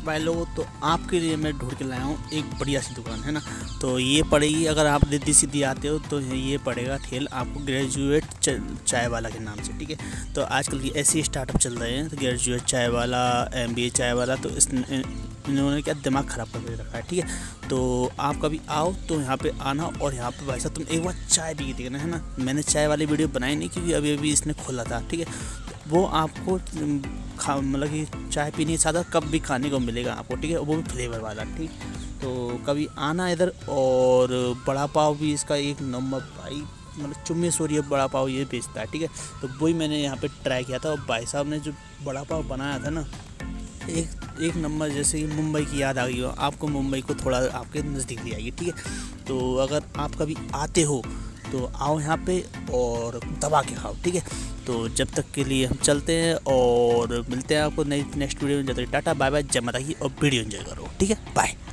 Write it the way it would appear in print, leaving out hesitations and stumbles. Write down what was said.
भाई लोगों, तो आपके लिए मैं ढूंढ के लाया हूँ एक बढ़िया सी दुकान, है ना। तो ये पड़ेगी, अगर आप रिद्धि सिद्धि आते हो तो ये पड़ेगा ठेल आपको ग्रेजुएट चाय वाला के नाम से, ठीक है। तो आजकल की ऐसे स्टार्टअप चल रहे हैं, तो ग्रेजुएट चाय वाला, MBA चाय वाला, तो इन्होंने क्या दिमाग ख़राब करके रखा है, ठीक है। तो आप कभी आओ तो यहाँ पे आना, और यहाँ पे भाई साहब तुम एक बार चाय पी के देखना, है ना। मैंने चाय वाली वीडियो बनाई नहीं क्योंकि अभी अभी इसने खोला था, ठीक है। वो आपको मतलब कि चाय पीने के साथ कप भी खाने को मिलेगा आपको, ठीक है, वो भी फ्लेवर वाला, ठीक। तो कभी आना इधर। और बड़ा पाव भी इसका एक नंबर भाई, मतलब चुम्मेश्वरी बड़ा पाव ये बेचता है, ठीक है। तो वही मैंने यहाँ पे ट्राई किया था, और भाई साहब ने जो बड़ा पाव बनाया था ना, एक नंबर। जैसे कि मुंबई की याद आ गई हो आपको, मुंबई को थोड़ा आपके नज़दीक ले आएगी, ठीक है। तो अगर आप कभी आते हो तो आओ यहाँ पे और दबा के खाओ, ठीक है। तो जब तक के लिए हम चलते हैं, और मिलते हैं आपको नेक्स्ट वीडियो में। जब तक टाटा बाय बाय, जय माता की, और वीडियो एंजॉय करो, ठीक है, बाय।